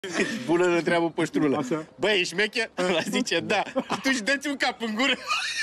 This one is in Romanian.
Bună, îl întreabă păștrulă. Așa. Băi, ești șmecher? Ăla zice, da. Atunci dă-ți un cap în gură.